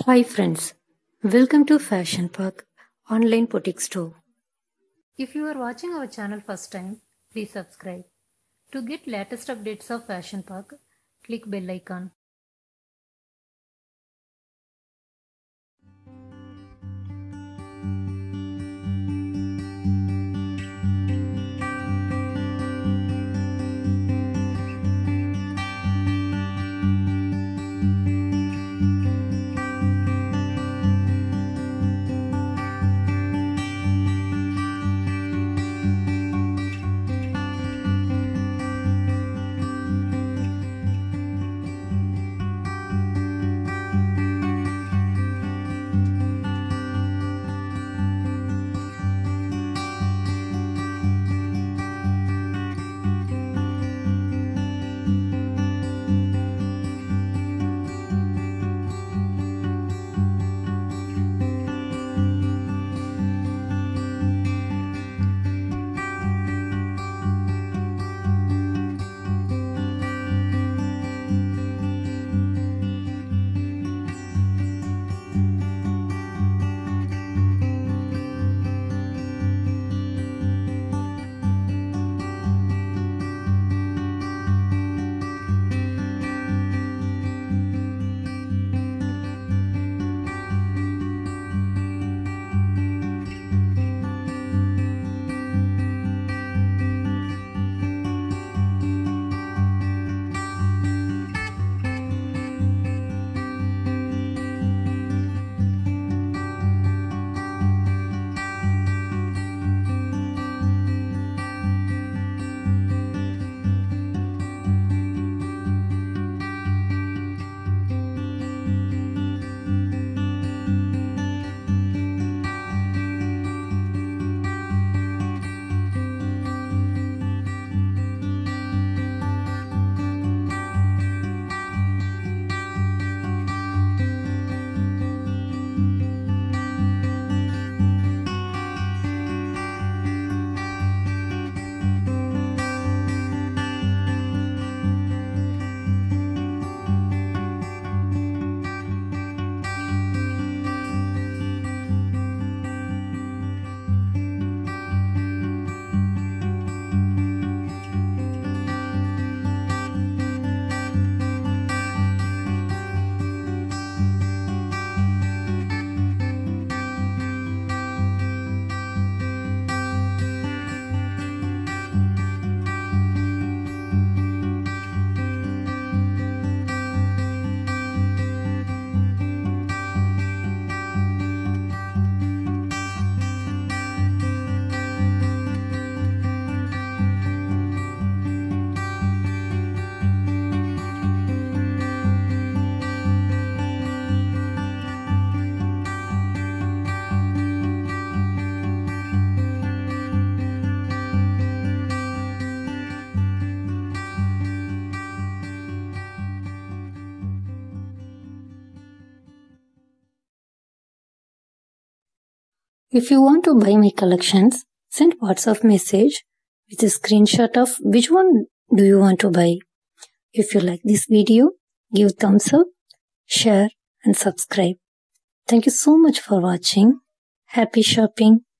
Hi friends, welcome to Fashion Park online boutique store. If you are watching our channel first time, please subscribe. To get latest updates of Fashion Park, click bell icon. If you want to buy my collections, send WhatsApp message with a screenshot of which one do you want to buy. If you like this video, give thumbs up, share and subscribe. Thank you so much for watching. Happy shopping.